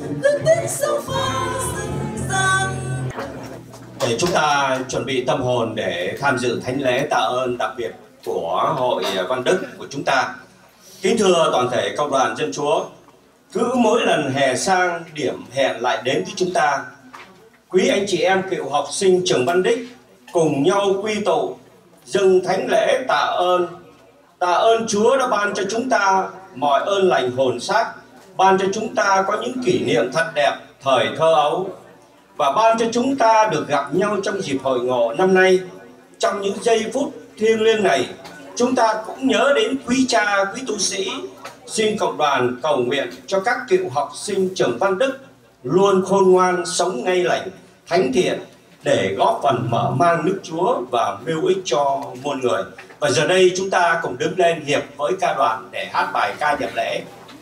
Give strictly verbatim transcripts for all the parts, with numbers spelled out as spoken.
ước tính sông pha dần dần. Để chúng ta chuẩn bị tâm hồn để tham dự thánh lễ tạ ơn đặc biệt của Hội Văn Đức của chúng ta. Kính thưa toàn thể Cộng đoàn Dân Chúa, cứ mỗi lần hè sang, điểm hẹn lại đến với chúng ta. Quý anh chị em cựu học sinh trường Văn Đích cùng nhau quy tụ dâng thánh lễ tạ ơn. Tạ ơn Chúa đã ban cho chúng ta mọi ơn lành hồn xác, ban cho chúng ta có những kỷ niệm thật đẹp thời thơ ấu, và ban cho chúng ta được gặp nhau trong dịp hội ngộ năm nay. Trong những giây phút thiêng liêng này, chúng ta cũng nhớ đến quý cha, quý tu sĩ. Xin cộng đoàn cầu nguyện cho các cựu học sinh trường Văn Đức luôn khôn ngoan, sống ngay lành, thánh thiện để góp phần mở mang nước Chúa và mưu ích cho muôn người. Và giờ đây chúng ta cùng đứng lên hiệp với ca đoàn để hát bài ca nhập lễ.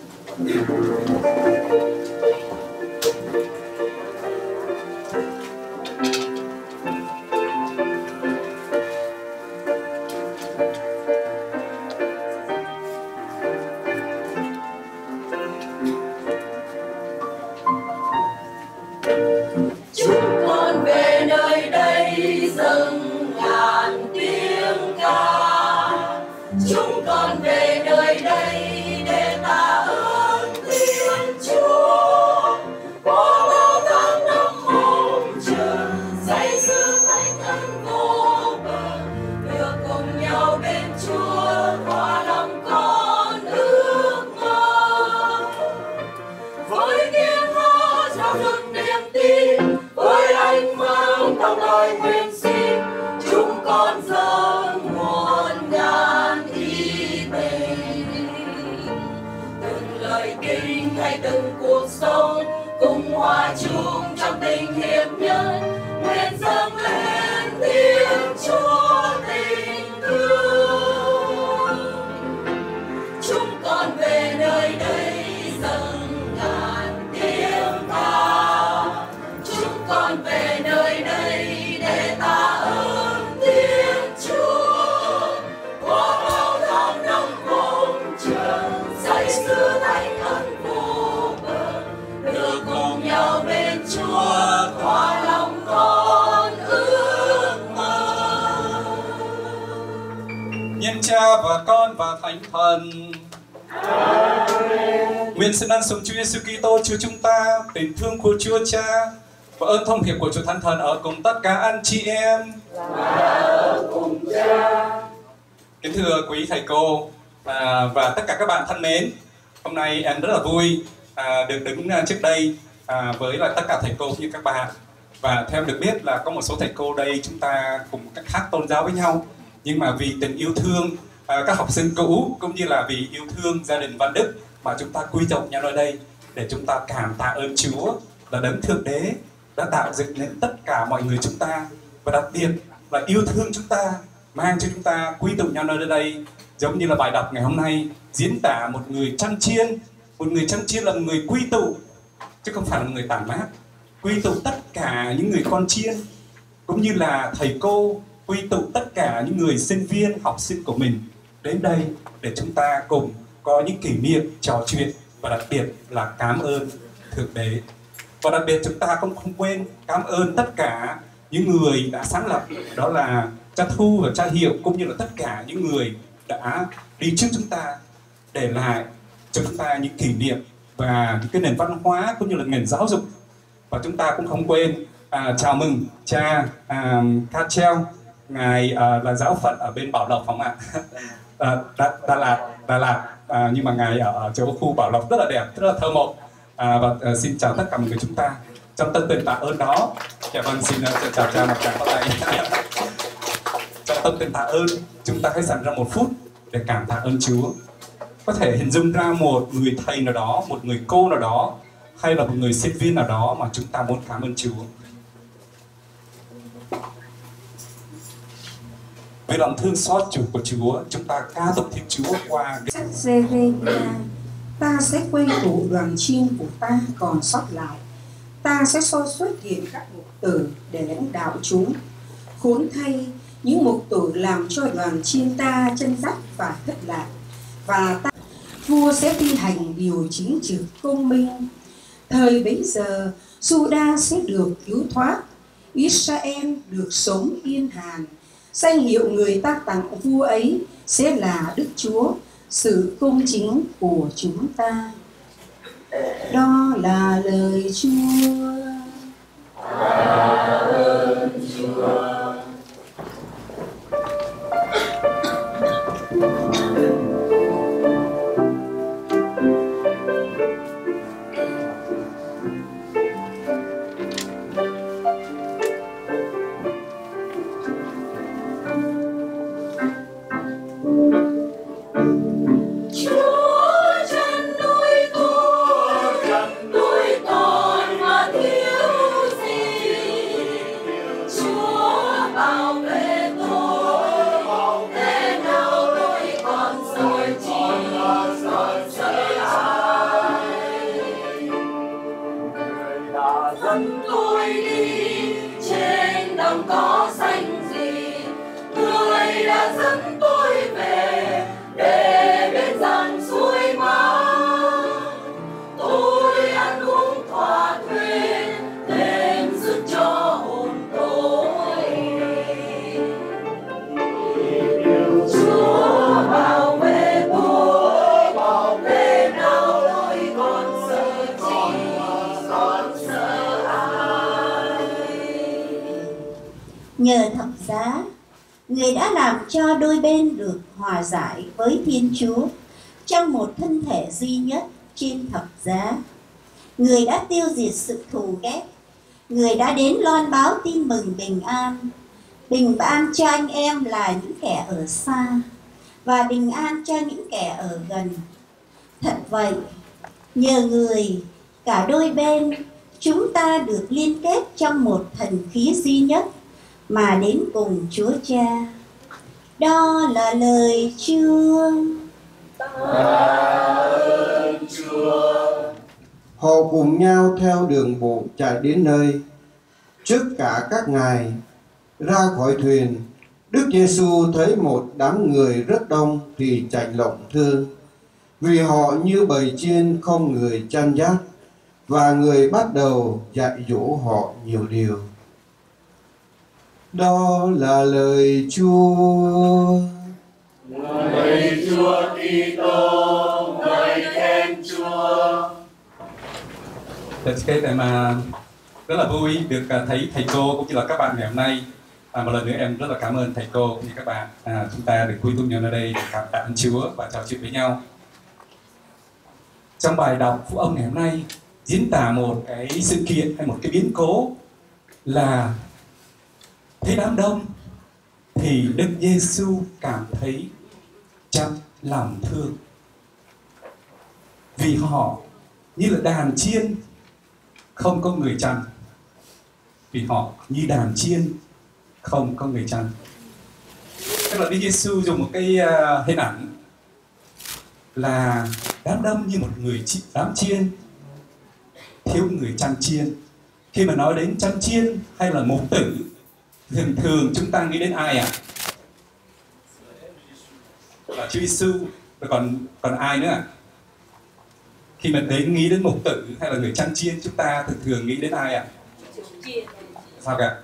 Chúng con về nơi đây dâng ngàn tiếng ca. Chúng con về nơi đây để tạ ơn Thiên Chúa. Qua bao tháng năm mong chờ, say sưa thánh ân vô bờ, được cùng nhau bên Chúa qua lòng con ước mơ. Với tiếng hát rao rực niềm tin, với ánh mang trong lời nguyện xin, chúng con dâng muôn ngàn ý tình. Từng lời kinh hay từng cuộc sống cùng hòa chung trong tình hiệp nhân, nguyện dâng lên Thiên Chúa tình thương. Chúng con về nơi đây dâng ngàn tiếng ca. Chúng con về nơi đây để tạ ơn Thiên Chúa. Qua bao tháng năm mong chờ, say sưa thánh ân vô bờ, được cùng nhau bên Chúa thỏa lòng con ước mơ. Nhân Cha và Con và Thánh Thần. Nguyện xin ân sủng Chúa Giêsu Kitô Chúa chúng ta, tình thương của Chúa Cha và ơn thông hiệp của Chúa Thánh Thần ở cùng tất cả anh chị em. Cùng Cha. Kính thưa quý thầy cô à, và tất cả các bạn thân mến, hôm nay em rất là vui à, được đứng trước đây à, với lại tất cả thầy cô như các bạn. Và theo em được biết là có một số thầy cô đây chúng ta cùng các khác tôn giáo với nhau, nhưng mà vì tình yêu thương à, các học sinh cũ cũng như là vì yêu thương gia đình Văn Đức mà chúng ta quy tụ nhau nơi đây để chúng ta cảm tạ ơn Chúa là đấng thượng đế đã tạo dựng nên tất cả mọi người chúng ta, và đặc biệt là yêu thương chúng ta, mang cho chúng ta quy tụ nhau nơi đây. Giống như là bài đọc ngày hôm nay diễn tả một người chăn chiên. Một người chăn chiên là một người quy tụ, chứ không phải là một người tản mát. Quy tụ tất cả những người con chiên, cũng như là thầy cô quy tụ tất cả những người sinh viên, học sinh của mình đến đây để chúng ta cùng có những kỷ niệm trò chuyện, và đặc biệt là cảm ơn Thượng Đế. Và đặc biệt chúng ta không không quên cảm ơn tất cả những người đã sáng lập, đó là cha Thu và cha Hiệu, cũng như là tất cả những người đã đi trước chúng ta, để lại cho chúng ta những kỷ niệm và những cái nền văn hóa cũng như là nền giáo dục. Và chúng ta cũng không quên à, chào mừng cha à, Cachel, ngài à, là giáo phận ở bên Bảo Lộc, không ạ? À, Đà, Đà Lạt, Đà Lạt à, nhưng mà ngài ở, ở chỗ khu Bảo Lộc rất là đẹp, rất là thơ mộng. À, và à, xin chào tất cả mọi người chúng ta trong tâm tình tạ ơn đó. Dạ vâng, xin uh, chào cha một tràng pháo tay. Trong tâm tình tạ ơn, chúng ta hãy dành ra một phút để cảm tạ ơn Chúa. Có thể hình dung ra một người thầy nào đó, một người cô nào đó, hay là một người sinh viên nào đó mà chúng ta muốn cảm ơn Chúa. Với lòng thương xót chủ của Chúa, chúng ta ca tụng Thiên Chúa qua sách Giê-rê-mi-a. Ta sẽ quây tụ đoàn chiên của ta còn sót lại. Ta sẽ soi xuất hiện các mục tử để lãnh đạo chúng. Khốn thay, những mục tử làm cho đoàn chiên ta chân dắt và thất lạc. Và ta, vua sẽ thi hành điều chính trực công minh. Thời bấy giờ, Juda sẽ được cứu thoát, Israel được sống yên hàn. Danh hiệu người ta tặng vua ấy sẽ là Đức Chúa, sự công chính của chúng ta. Đó là lời Chúa. Tạ ơn Chúa. Nhờ thập giá, người đã làm cho đôi bên được hòa giải với Thiên Chúa trong một thân thể duy nhất trên thập giá. Người đã tiêu diệt sự thù ghét, người đã đến loan báo tin mừng bình an, bình an cho anh em là những kẻ ở xa và bình an cho những kẻ ở gần. Thật vậy, nhờ người, cả đôi bên chúng ta được liên kết trong một thần khí duy nhất mà đến cùng Chúa Cha. Đó là lời Chúa. Tạ ơn Chúa. Họ cùng nhau theo đường bộ chạy đến nơi. Trước cả các ngài ra khỏi thuyền, Đức Giêsu thấy một đám người rất đông thì chạnh lòng thương, vì họ như bầy chiên không người chăn dắt, và người bắt đầu dạy dỗ họ nhiều điều. Đó là lời Chúa. Lời Chúa Kitô, ngợi khen Chúa. Thật cái này mà rất là vui được thấy thầy cô cũng như là các bạn ngày hôm nay. À, một lần nữa em rất là cảm ơn thầy cô cũng như các bạn. À, chúng ta được quy tụ nhau ở đây để cảm tạ ơn Chúa và trò chuyện với nhau. Trong bài đọc Phúc Âm ngày hôm nay diễn tả một cái sự kiện hay một cái biến cố là thấy đám đông thì Đức Giêsu cảm thấy chăm lòng thương, vì họ như là đàn chiên không có người chăn, vì họ như đàn chiên không có người chăn. Tức là Đức Giêsu dùng một cái uh, hình ảnh là đám đông như một người đám chiên thiếu người chăn chiên. Khi mà nói đến chăn chiên hay là mục tử, thường thường chúng ta nghĩ đến ai ạ? À? Là Chúa Giêsu, rồi còn còn ai nữa ạ? À? Khi mà đến nghĩ đến mục tử hay là người chăn chiên, chúng ta thường thường nghĩ đến ai ạ? À? Sao cả?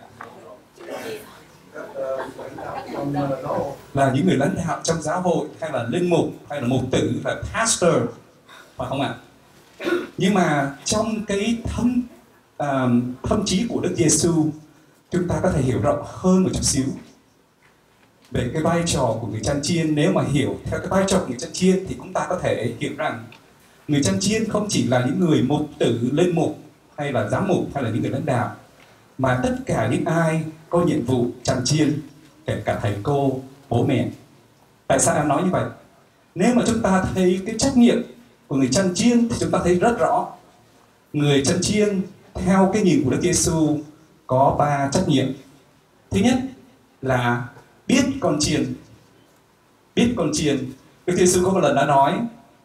Là những người lãnh đạo trong giáo hội, hay là linh mục, hay là mục tử, là pastor, phải không ạ? Nhưng mà trong cái thâm uh, thâm trí của Đức Giêsu, chúng ta có thể hiểu rộng hơn một chút xíu về cái vai trò của người chăn chiên. Nếu mà hiểu theo cái vai trò của người chăn chiên thì chúng ta có thể hiểu rằng người chăn chiên không chỉ là những người mục tử, linh mục hay là giám mục hay là những người lãnh đạo, mà tất cả những ai có nhiệm vụ chăn chiên, kể cả thầy cô, bố mẹ. Tại sao em nói như vậy? Nếu mà chúng ta thấy cái trách nhiệm của người chăn chiên thì chúng ta thấy rất rõ. Người chăn chiên theo cái nhìn của Đức Giêsu có ba trách nhiệm. Thứ nhất là biết con chiên. Biết con chiên. Đức Giêsu có một lần đã nói: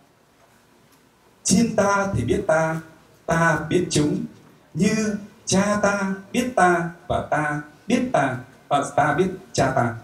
chiên ta thì biết ta, ta biết chúng, như cha ta biết ta và ta biết ta và ta biết cha ta.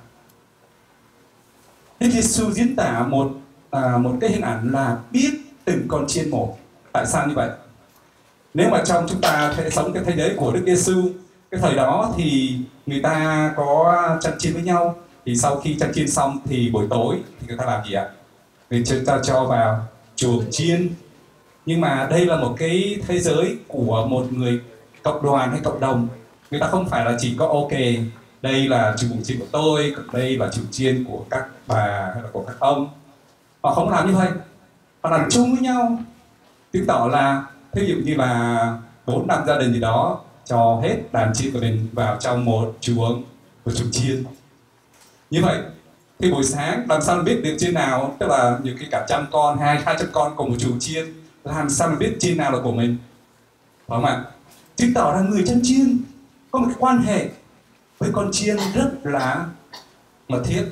Đức Giêsu diễn tả một à, một cái hình ảnh là biết từng con chiên một. Tại sao như vậy? Nếu mà trong chúng ta thể sống cái thế giới của Đức Giêsu, cái thời đó thì người ta có chăn chiên với nhau, thì sau khi chăn chiên xong thì buổi tối thì người ta làm gì ạ? Người ta cho vào chuồng chiên. Nhưng mà đây là một cái thế giới của một người cộng đoàn hay cộng đồng. Người ta không phải là chỉ có ok, đây là chuồng chiên của tôi, đây là chuồng chiên của các bà hay là của các ông. Họ không làm như vậy, họ làm chung với nhau, chứng tỏ là ví dụ như là bốn năm gia đình gì đó cho hết đàn chiên của mình vào trong một chuồng, một chuồng chiên. Như vậy thì buổi sáng làm sao biết được chiên nào, tức là nhiều khi cả trăm con, hai hai trăm con cùng một chuồng chiên, làm sao mà biết chiên nào là của mình, phải không ạ? Chứng tỏ là người chăn chiên có một cái quan hệ với con chiên rất là mật thiết.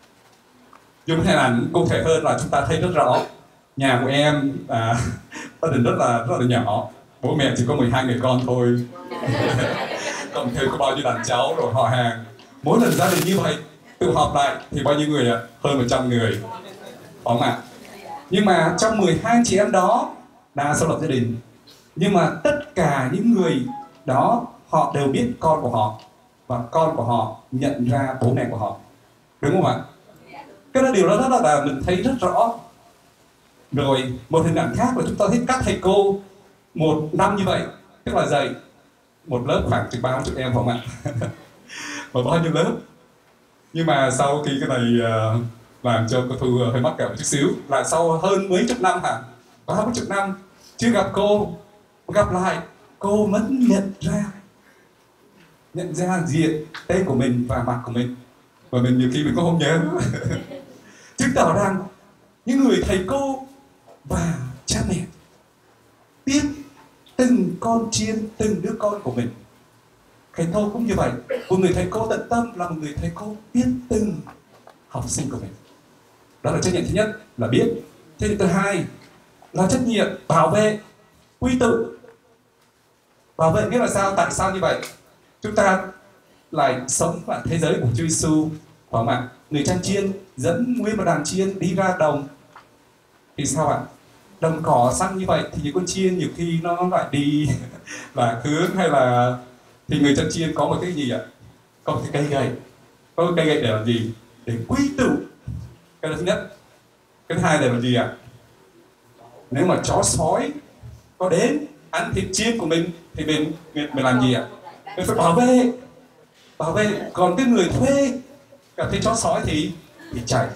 Dùng hình ảnh cụ thể hơn là chúng ta thấy rất rõ nhà của em à, gia đình rất là rất là nhỏ, bố mẹ chỉ có mười hai người con thôi, cộng thêm có bao nhiêu đàn cháu rồi họ hàng. Mỗi lần gia đình như vậy tụ họp lại thì bao nhiêu người ạ? Hơn một trăm người, phải không ạ? Nhưng mà trong mười hai chị em đó đa số lập gia đình, nhưng mà tất cả những người đó họ đều biết con của họ và con của họ nhận ra bố mẹ của họ, đúng không ạ? Cái đó điều đó rất là mình thấy rất rõ. Rồi một hình ảnh khác là chúng ta thấy các thầy cô một năm như vậy, tức là dạy một lớp khoảng chừng ba chục em, phải không ạ? Và bao nhiêu lớp. Nhưng mà sau khi cái này uh, làm cho cô Thu hơi mắc kẹo một chút xíu, là sau hơn mấy chục năm hả? Có hai mươi chục năm chưa gặp cô, gặp lại cô vẫn nhận ra nhận ra diện tên của mình và mặt của mình, và mình nhiều khi mình cũng không nhớ. Chứng tỏ rằng những người thầy cô và cha mẹ biết từng con chiên, từng đứa con của mình. Thầy cô cũng như vậy, một người thầy cô tận tâm là một người thầy cô biết từng học sinh của mình. Đó là trách nhiệm thứ nhất, là biết. Trách nhiệm thứ hai là trách nhiệm bảo vệ, quy tụ. Bảo vệ nghĩa là sao? Tại sao như vậy? Chúng ta lại sống ở thế giới của Chúa Giêsu, phải không ạ? Người chăn chiên dẫn nguyên một đàn chiên đi ra đồng thì sao ạ? Đồng cỏ xanh như vậy thì những con chiên nhiều khi nó lại đi lạc hướng, hay là thì người chăn chiên có một cái gì ạ? Có một cái cây gậy. Có một cây gậy để làm gì? Để quy tụ. Cái thứ nhất. Cái thứ hai là làm gì ạ? Nếu mà chó sói có đến ăn thịt chiên của mình thì mình mình, mình làm gì ạ? Mình phải bảo vệ. Bảo vệ. Còn cái người thuê gặp thấy chó sói thì thì chạy.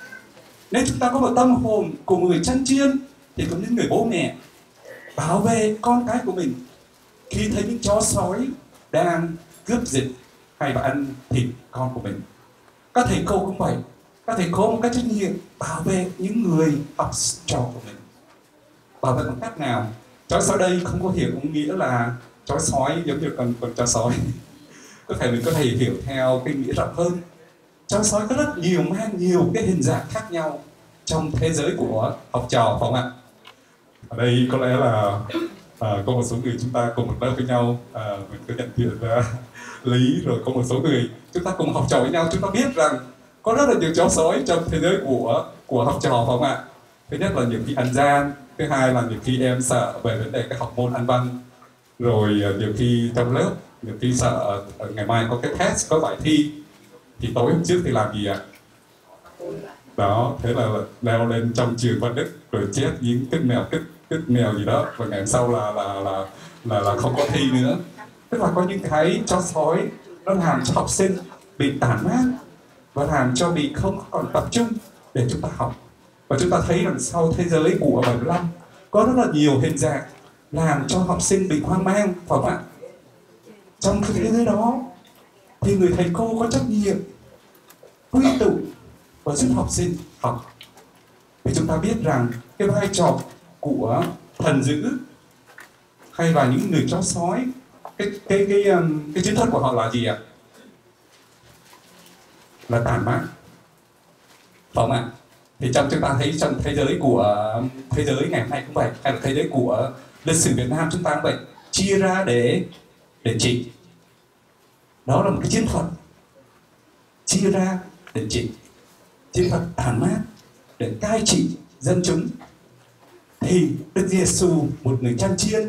Nếu chúng ta có một tâm hồn của người chăn chiên thì cũng những người bố mẹ bảo vệ con cái của mình khi thấy những chó sói đang cướp giật hay là ăn thịt con của mình. Các thầy cô cũng vậy, các thầy cô một cách trách nhiệm bảo vệ những người học trò của mình. Bảo vệ bằng cách nào? Chó sói đây không có hiểu nghĩa là chó sói giống như con, con chó sói. Có thể mình có thể hiểu theo cái nghĩa rộng hơn. Chó sói có rất nhiều, mang nhiều cái hình dạng khác nhau trong thế giới của học trò, phải không ạ? Ở đây có lẽ là à, có một số người chúng ta cùng một lớp với nhau, à, mình có nhận diện ra Lý, rồi có một số người chúng ta cùng học trò với nhau, chúng ta biết rằng có rất là nhiều chó sói trong thế giới của của học trò, phải không ạ? Thứ nhất là nhiều khi ăn gian, thứ hai là nhiều khi em sợ về vấn đề cái học môn Anh văn, rồi nhiều khi trong lớp nhiều khi sợ ngày mai có cái test, có bài thi thì tối hôm trước thì làm gì ạ? Đó, thế là leo lên trong trường Văn Đức rồi chép những cái mèo kích kích mèo gì đó, và ngày sau là là là là là không có thi nữa. Tức là có những cái chó sói nó làm cho học sinh bị tản mát và làm cho bị không còn tập trung để chúng ta học. Và chúng ta thấy rằng sau thế giới của bảy mươi lăm có rất là nhiều hình dạng làm cho học sinh bị hoang mang, phải không ạ? Trong cái thế giới đó thì người thầy cô có trách nhiệm quy tụ và giúp học sinh học. Vì chúng ta biết rằng cái vai trò của thần dữ hay là những người chó sói, cái cái cái cái, cái chiến thuật của họ là gì ạ? Là tàn mát, phải không ạ? Thì trong chúng ta thấy trong thế giới của thế giới ngày hôm nay cũng vậy, hay là thế giới của lịch sử Việt Nam chúng ta cũng vậy, chia ra để để trị. Đó là một cái chiến thuật chia ra để trị, chiến thuật tàn mát để cai trị dân chúng. Thì Đức Giêsu, một người chăn chiên,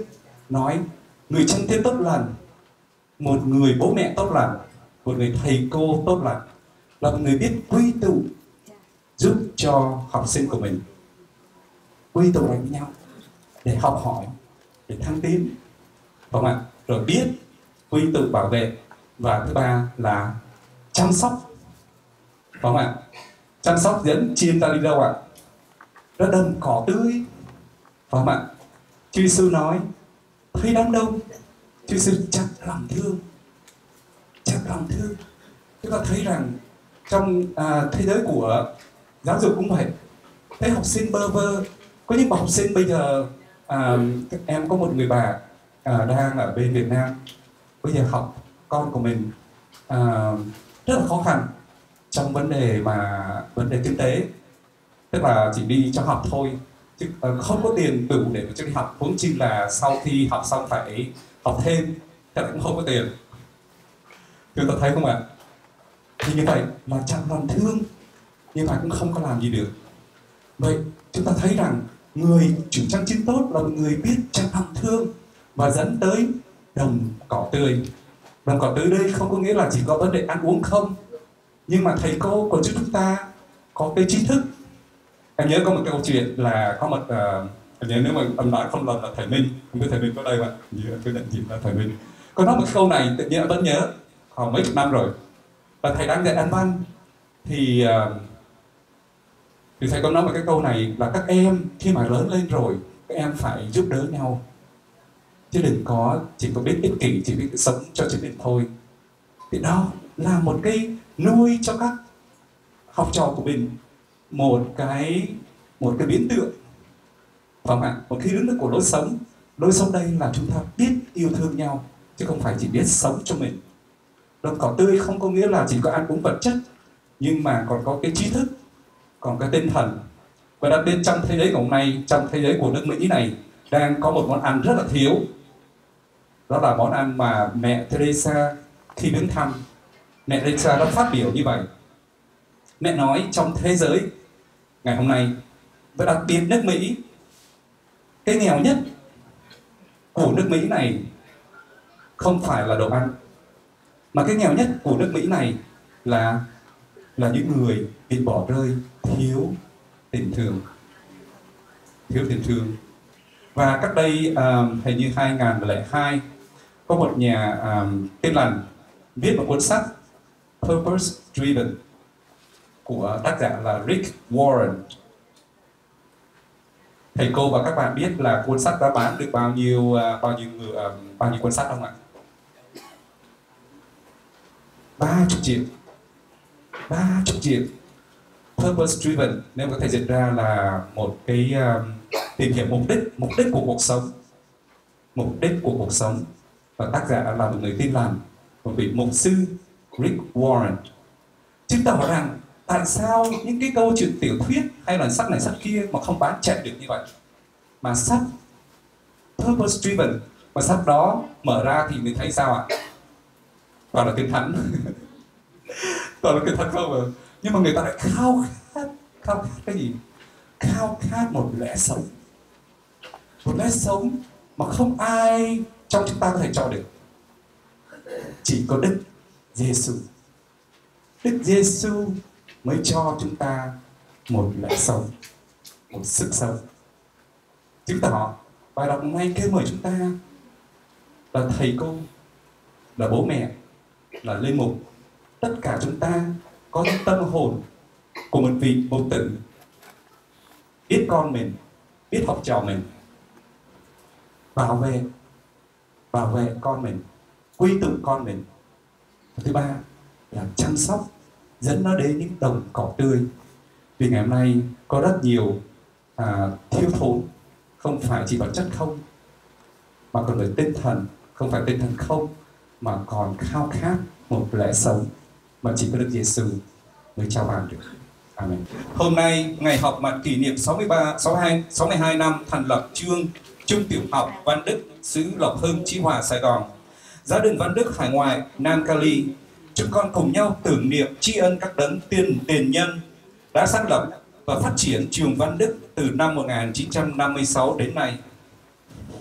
nói người chân thế tốt lành, một người bố mẹ tốt lành, một người thầy cô tốt lành, là một người biết quy tụ giúp cho học sinh của mình quy tụ lại với nhau để học hỏi, để thăng tiến, phải không ạ? Rồi biết quy tụ bảo vệ, và thứ ba là chăm sóc, phải không ạ? Chăm sóc dẫn chim ta đi đâu ạ? Nó đầm cỏ tươi, phải không ạ? Chúa Giêsu nói thấy đám đông, Chúa Giêsu chặt lòng thương, chặt lòng thương. Chúng ta thấy rằng trong à, thế giới của giáo dục cũng vậy, thấy học sinh bơ vơ. Có những học sinh bây giờ, à, em có một người bà à, đang ở bên Việt Nam, bây giờ học con của mình à, rất là khó khăn trong vấn đề mà vấn đề kinh tế, tức là chỉ đi cho học thôi, chứ không có tiền đủ để cho đi học, vốn chi là sau khi học xong phải học thêm, thế lại cũng không có tiền. Chúng ta thấy không ạ? Thì như vậy là chẳng lòng thương, nhưng mà cũng không có làm gì được. Vậy chúng ta thấy rằng người chủ trang chính tốt là một người biết chẳng lòng thương và dẫn tới đồng cỏ tươi. Đồng cỏ tươi đây không có nghĩa là chỉ có vấn đề ăn uống không, nhưng mà thầy cô còn giúp chúng ta có cái trí thức. Em nhớ có một câu chuyện là có một uh, em nhớ nếu mà em nói không lầm là thầy Minh, không biết thầy Minh có đây mà, tôi nhận diện là thầy Minh. Có nói một câu này tự nhiên em vẫn nhớ, khoảng mấy chục năm rồi. Và thầy đang dạy Anh văn thì uh, thì thầy có nói một cái câu này là các em khi mà lớn lên rồi, các em phải giúp đỡ nhau, chứ đừng có chỉ có biết ích kỷ, chỉ biết sống cho chính mình thôi. Thì đó là một cái nuôi cho các học trò của mình một cái một cái biến tượng, phải không ạ? Một cái hướng của lối sống. Lối sống đây là chúng ta biết yêu thương nhau, chứ không phải chỉ biết sống cho mình. Đồng cỏ tươi không có nghĩa là chỉ có ăn uống vật chất, nhưng mà còn có cái trí thức, còn cái tinh thần. Và đặc biệt trong thế giới ngày hôm nay, trong thế giới của nước Mỹ này, đang có một món ăn rất là thiếu. Đó là món ăn mà mẹ Teresa khi đến thăm, mẹ Teresa đã phát biểu như vậy. Mẹ nói trong thế giới ngày hôm nay, và đặc biệt nước Mỹ, cái nghèo nhất của nước Mỹ này không phải là đồ ăn, mà cái nghèo nhất của nước Mỹ này là là những người bị bỏ rơi, thiếu tình thương, thiếu tình thương. Và cách đây um, hình như hai nghìn lẻ hai có một nhà um, tin lành viết một cuốn sách Purpose Driven của tác giả là Rick Warren. Thầy cô và các bạn biết là cuốn sách đã bán được bao nhiêu uh, bao nhiêu người, uh, bao nhiêu cuốn sách không ạ? ba mươi triệu. ba mươi triệu. Purpose Driven, nếu có thể dịch ra là một cái uh, tìm hiểu mục đích, mục đích của cuộc sống. Mục đích của cuộc sống. Và tác giả là một người tin lành, một vị mục sư Rick Warren. Chứng tỏ rằng tại sao những cái câu chuyện tiểu thuyết hay là sách này sách kia mà không bán chạy được như vậy, mà sách Purpose Driven, mà sách đó mở ra thì mình thấy sao ạ? Toàn là kinh thánh. Toàn là kinh thánh không à? Nhưng mà người ta lại khao khát, khao khát cái gì? Khao khát một lẽ sống. Một lẽ sống mà không ai trong chúng ta có thể cho được. Chỉ có Đức Giêsu. Đức Giêsu mới cho chúng ta một lẽ sống, một sức sống. Chứng tỏ bài đọc ngay kêu mời chúng ta là thầy cô, là bố mẹ, là linh mục, tất cả chúng ta có những tâm hồn của một vị mục tử, biết con mình, biết học trò mình, bảo vệ bảo vệ con mình, quy tụ con mình. Thứ ba là chăm sóc, dẫn nó đến những đồng cỏ tươi. Vì ngày hôm nay có rất nhiều à, thiếu thốn, không phải chỉ vật chất không, mà còn về tinh thần, không phải tinh thần không, mà còn khao khát một lẽ sống mà chỉ có Đức Giêsu mới trao ban được. Amen. Hôm nay ngày học mặt kỷ niệm sáu mươi ba, sáu mươi hai, sáu mươi hai năm thành lập trường Trung tiểu học Văn Đức, xứ Lộc Hưng, Chí Hòa, Sài Gòn. Gia đình Văn Đức hải ngoại Nam Cali, chúng con cùng nhau tưởng niệm tri ân các đấng tiền tiền nhân đã xác lập và phát triển trường Văn Đức từ năm một nghìn chín trăm năm mươi sáu đến nay.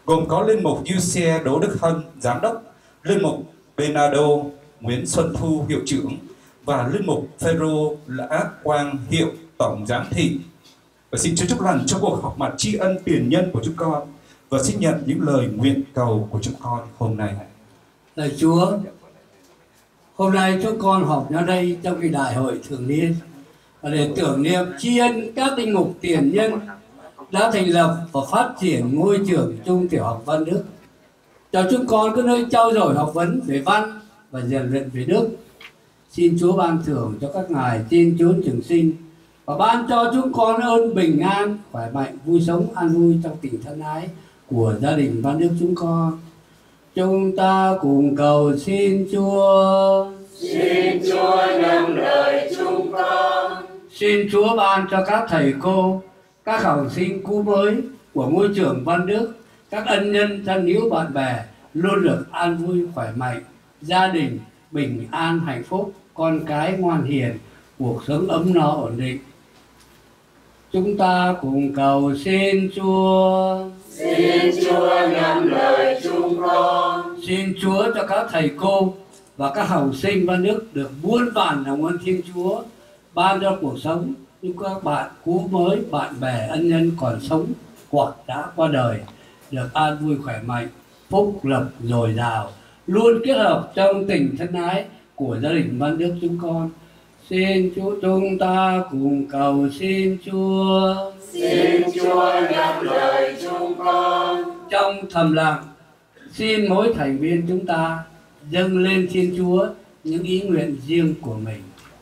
gồm có linh mục Du Xe Đỗ Đức Hân, giám đốc, linh mục Bernardo Nguyễn Xuân Thu, hiệu trưởng, và linh mục Phêrô Lã Quang, hiệu tổng giám thị. Và xin Chúa chúc lành cho cuộc họp mặt tri ân tiền nhân của chúng con, và xin nhận những lời nguyện cầu của chúng con hôm nay. Lạy Chúa, hôm nay chúng con họp nhau đây trong cái đại hội thường niên và để tưởng niệm tri ân các linh mục tiền nhân đã thành lập và phát triển ngôi trường Trung Tiểu học Văn Đức, cho chúng con có nơi trau dồi học vấn về văn và rèn luyện về đức. Xin Chúa ban thưởng cho các ngài trên chốn trường sinh và ban cho chúng con ơn bình an, khỏe mạnh, vui sống, an vui trong tình thân ái của gia đình Văn Đức chúng con. Chúng ta cùng cầu xin Chúa. Xin Chúa nhắm lời chúng con. Xin Chúa ban cho các thầy cô, các học sinh cũ mới của ngôi trường Văn Đức, các ân nhân thân hữu bạn bè luôn được an vui khỏe mạnh, gia đình bình an hạnh phúc, con cái ngoan hiền, cuộc sống ấm no ổn định. Chúng ta cùng cầu xin Chúa. Xin Chúa nhắm lời chúng con. Xin Chúa cho các thầy cô và các học sinh Văn Đức được muôn vàn lòng ơn Thiên Chúa, ban cho cuộc sống như các bạn cũ mới, bạn bè, ân nhân còn sống hoặc đã qua đời được an vui khỏe mạnh, phúc lộc dồi dào, luôn kết hợp trong tình thân ái của gia đình Văn Đức chúng con. Xin Chúa, chúng ta cùng cầu xin Chúa. Xin Chúa nhắm lời chúng con. Trong thầm lặng, xin mỗi thành viên chúng ta dâng lên Thiên Chúa những ý nguyện riêng của mình.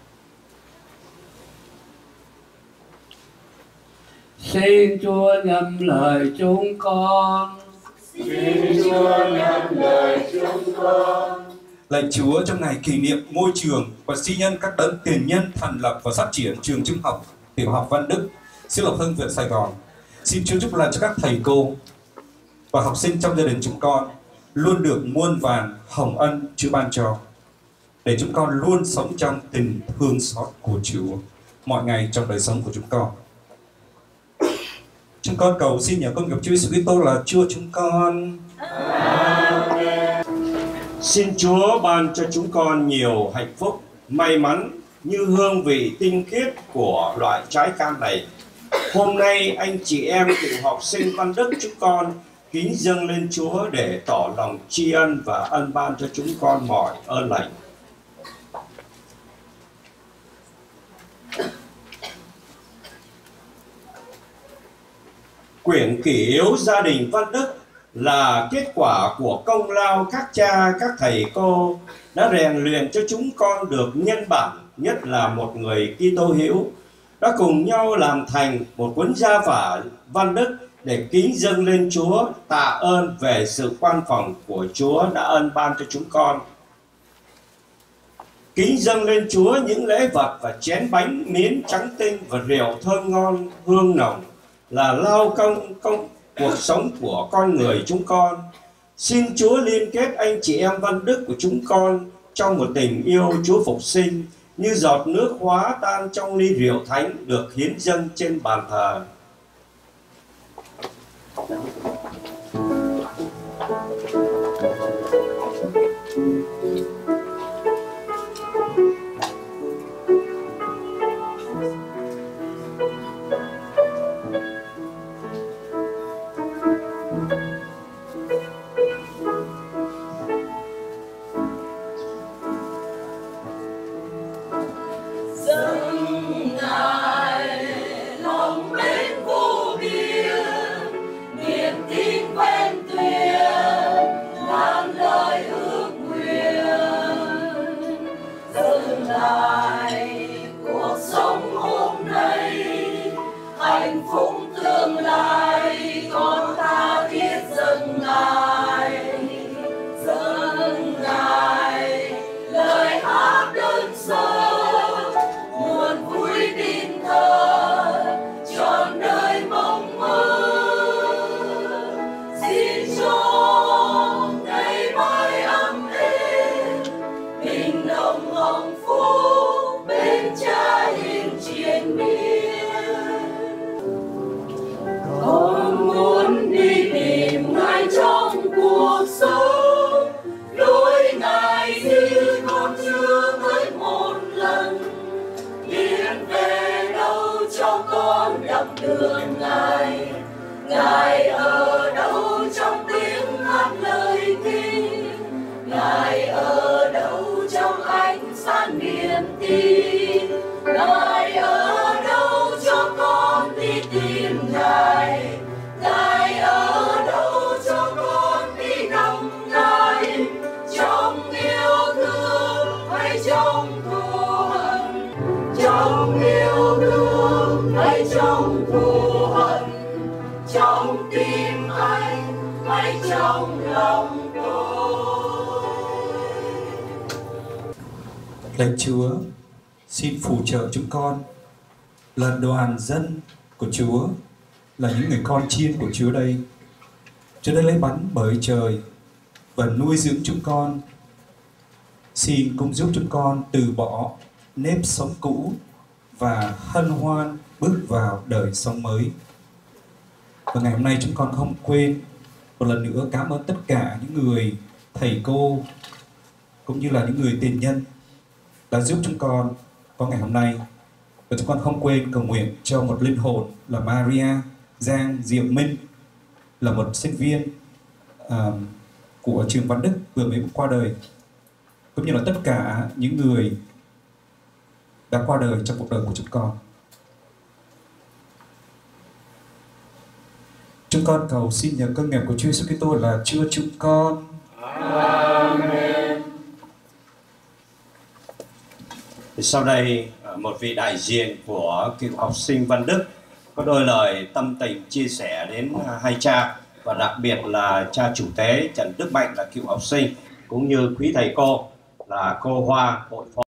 Xin Chúa nhắm lời chúng con. Xin Chúa nhắm lời chúng con. Lạy Chúa, trong ngày kỷ niệm ngôi trường và tri nhân các đấng tiền nhân thành lập và phát triển trường trung học tiểu học Văn Đức, Siêu Lộc Hưng, huyện Sài Gòn, xin Chúa chúc lành cho các thầy cô và học sinh trong gia đình chúng con luôn được muôn vàn hồng ân Chúa ban cho, để chúng con luôn sống trong tình thương xót của Chúa mọi ngày trong đời sống của chúng con. Chúng con cầu xin nhờ công nghiệp Chúa Giêsu Kitô là Chúa chúng con. Amen. Xin Chúa ban cho chúng con nhiều hạnh phúc, may mắn như hương vị tinh khiết của loại trái cam này. Hôm nay anh chị em cựu học sinh Văn Đức chúng con kính dâng lên Chúa để tỏ lòng tri ân và ân ban cho chúng con mọi ơn lành. Quyển kỷ yếu gia đình Văn Đức là kết quả của công lao các cha, các thầy cô đã rèn luyện cho chúng con được nhân bản, nhất là một người Kitô hữu, đã cùng nhau làm thành một cuốn gia phả Văn Đức để kính dâng lên Chúa, tạ ơn về sự quan phòng của Chúa đã ân ban cho chúng con. Kính dâng lên Chúa những lễ vật và chén bánh miến trắng tinh và rượu thơm ngon hương nồng là lao công công cuộc sống của con người chúng con. Xin Chúa liên kết anh chị em Văn Đức của chúng con trong một tình yêu Chúa phục sinh, như giọt nước hóa tan trong ly rượu thánh được hiến dâng trên bàn thờ. Dâng Ngài lòng mến vô biên, niềm tin quen trong lòng tôi. Lạy Chúa, xin phù trợ chúng con là đoàn dân của Chúa, là những người con chiên của Chúa đây. Chúa đã lấy bánh bởi trời và nuôi dưỡng chúng con. Xin cũng giúp chúng con từ bỏ nếp sống cũ và hân hoan bước vào đời sống mới. Và ngày hôm nay chúng con không quên một lần nữa cảm ơn tất cả những người thầy cô cũng như là những người tiền nhân đã giúp chúng con có ngày hôm nay. Và chúng con không quên cầu nguyện cho một linh hồn là Maria Giang Diệu Minh, là một sinh viên uh, của trường Văn Đức vừa mới qua đời, cũng như là tất cả những người đã qua đời trong cuộc đời của chúng con. Chúng con cầu xin nhờ cơn nghèo của Chúa Jesus Kitô là Chúa chúng con. Amen. Sau đây một vị đại diện của cựu học sinh Văn Đức có đôi lời tâm tình chia sẻ đến hai cha, và đặc biệt là cha chủ tế Trần Đức Mạnh là cựu học sinh, cũng như quý thầy cô là cô Hoa hội phó.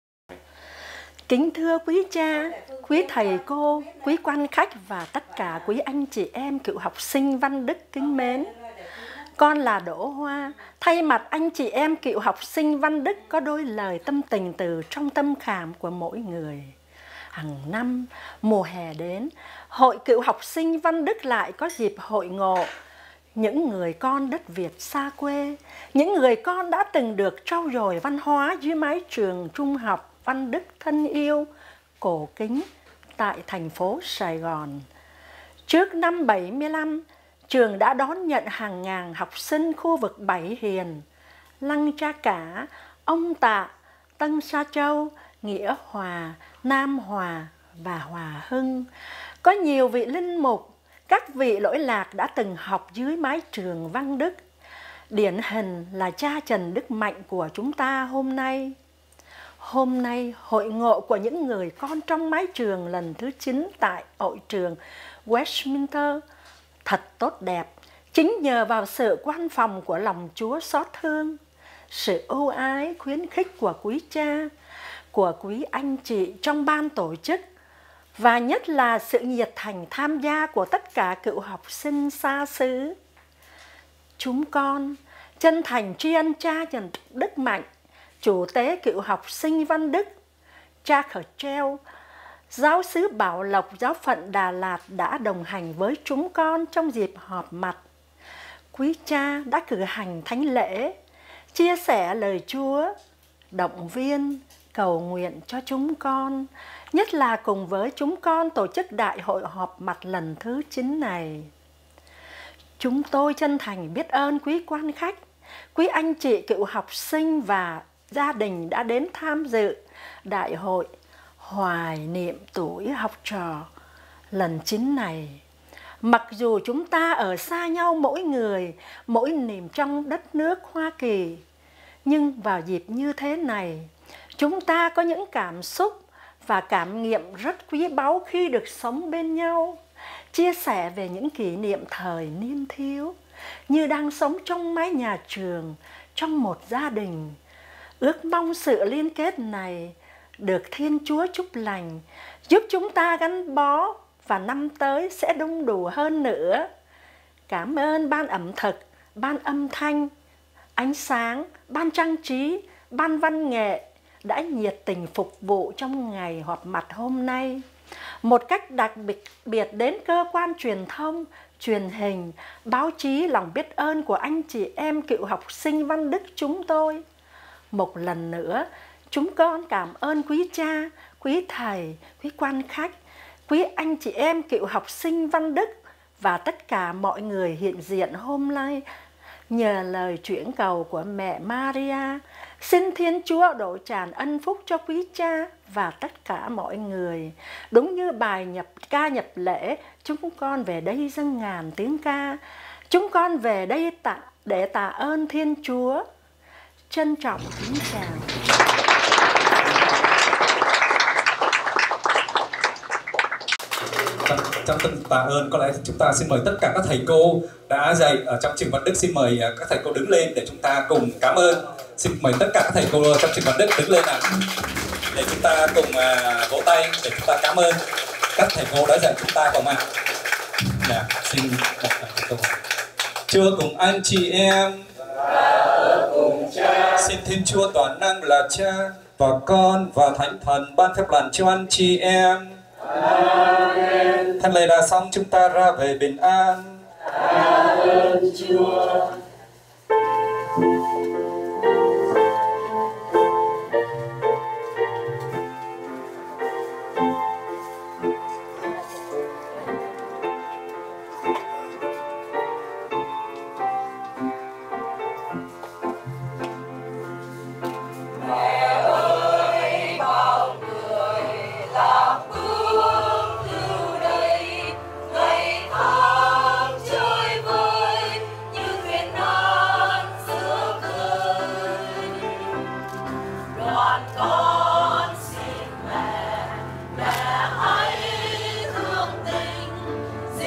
Kính thưa quý cha, quý thầy cô, quý quan khách và tất cả quý anh chị em cựu học sinh Văn Đức kính mến. Con là Đỗ Hoa, thay mặt anh chị em cựu học sinh Văn Đức có đôi lời tâm tình từ trong tâm khảm của mỗi người. Hàng năm, mùa hè đến, Hội Cựu Học sinh Văn Đức lại có dịp hội ngộ những người con đất Việt xa quê, những người con đã từng được trau dồi văn hóa dưới mái trường trung học Văn Đức thân yêu, cổ kính tại thành phố Sài Gòn. Trước năm bảy mươi lăm, trường đã đón nhận hàng ngàn học sinh khu vực Bảy Hiền, Lăng Cha Cả, Ông Tạ, Tân Sa Châu, Nghĩa Hòa, Nam Hòa và Hòa Hưng. Có nhiều vị linh mục, các vị lỗi lạc đã từng học dưới mái trường Văn Đức. Điển hình là cha Trần Đức Mạnh của chúng ta hôm nay. Hôm nay, hội ngộ của những người con trong mái trường lần thứ chín tại hội trường Westminster thật tốt đẹp, chính nhờ vào sự quan phòng của lòng Chúa xót thương, sự ưu ái khuyến khích của quý cha, của quý anh chị trong ban tổ chức, và nhất là sự nhiệt thành tham gia của tất cả cựu học sinh xa xứ. Chúng con chân thành tri ân cha Trần Đức Mạnh, chủ tế cựu học sinh Văn Đức, cha Khở Treo, giáo xứ Bảo Lộc giáo phận Đà Lạt đã đồng hành với chúng con trong dịp họp mặt. Quý cha đã cử hành thánh lễ, chia sẻ lời Chúa, động viên, cầu nguyện cho chúng con, nhất là cùng với chúng con tổ chức đại hội họp mặt lần thứ chín này. Chúng tôi chân thành biết ơn quý quan khách, quý anh chị cựu học sinh và gia đình đã đến tham dự đại hội hoài niệm tuổi học trò lần chín này. Mặc dù chúng ta ở xa nhau mỗi người, mỗi niềm trong đất nước Hoa Kỳ, nhưng vào dịp như thế này, chúng ta có những cảm xúc và cảm nghiệm rất quý báu khi được sống bên nhau, chia sẻ về những kỷ niệm thời niên thiếu, như đang sống trong mái nhà trường, trong một gia đình. Ước mong sự liên kết này được Thiên Chúa chúc lành, giúp chúng ta gắn bó và năm tới sẽ đông đủ hơn nữa. Cảm ơn ban ẩm thực, ban âm thanh, ánh sáng, ban trang trí, ban văn nghệ đã nhiệt tình phục vụ trong ngày họp mặt hôm nay. Một cách đặc biệt đến cơ quan truyền thông, truyền hình, báo chí lòng biết ơn của anh chị em cựu học sinh Văn Đức chúng tôi. Một lần nữa, chúng con cảm ơn quý cha, quý thầy, quý quan khách, quý anh chị em cựu học sinh Văn Đức và tất cả mọi người hiện diện hôm nay. Nhờ lời chuyển cầu của mẹ Maria, xin Thiên Chúa đổ tràn ân phúc cho quý cha và tất cả mọi người. Đúng như bài nhập ca nhập lễ, chúng con về đây dâng ngàn tiếng ca. Chúng con về đây tạ, để tạ ơn Thiên Chúa. Trân trọng kính chào. trong tâm tạ ơn, có lẽ chúng ta xin mời tất cả các thầy cô đã dạy ở trong trường Văn Đức, xin mời các thầy cô đứng lên để chúng ta cùng cảm ơn. Xin mời tất cả các thầy cô trong trường Văn Đức đứng lên nào, để chúng ta cùng uh, vỗ tay để chúng ta cảm ơn các thầy cô đã dạy chúng ta không ạ? Dạ, xin một câu. Chúa cùng anh chị em, cùng cha. Xin Thiên Chúa toàn năng là Cha và Con và Thánh Thần ban phép lành cho anh chị em. Amen. Thánh lễ đã xong, chúng ta ra về bình an. Cảm ơn Chúa.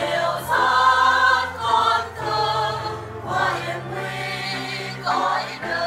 Hãy subscribe cho kênh Ghiền Mì Gõ để không bỏ lỡ